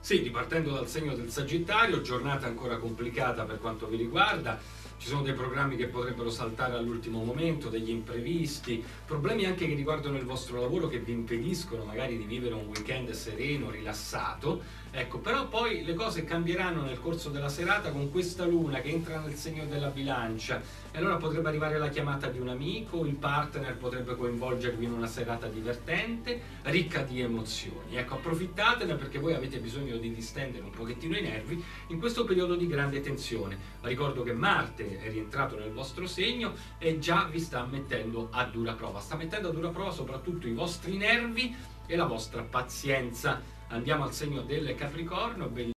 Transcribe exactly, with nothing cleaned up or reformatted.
Sì, ripartendo dal segno del Sagittario, giornata ancora complicata per quanto vi riguarda, ci sono dei programmi che potrebbero saltare all'ultimo momento, degli imprevisti, problemi anche che riguardano il vostro lavoro che vi impediscono magari di vivere un weekend sereno, rilassato, ecco, però poi le cose cambieranno nel corso della serata con questa luna che entra nel segno della bilancia e allora potrebbe arrivare la chiamata di un amico, il partner potrebbe coinvolgervi in una serata divertente, ricca di emozioni, ecco, approfittatene perché voi avete bisogno di distendere un pochettino i nervi in questo periodo di grande tensione. Ricordo che Marte è rientrato nel vostro segno e già vi sta mettendo a dura prova, sta mettendo a dura prova soprattutto i vostri nervi e la vostra pazienza. Andiamo al segno del Capricorno.